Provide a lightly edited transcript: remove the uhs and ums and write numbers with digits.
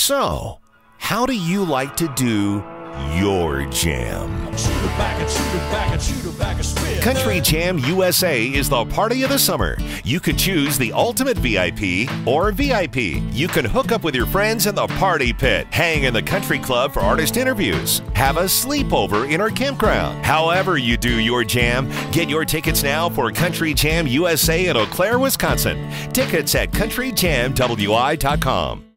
So, how do you like to do your jam? Country Jam USA is the party of the summer. You could choose the ultimate VIP or VIP. You can hook up with your friends in the party pit, hang in the country club for artist interviews, have a sleepover in our campground. However you do your jam, get your tickets now for Country Jam USA in Eau Claire, Wisconsin. Tickets at countryjamwi.com.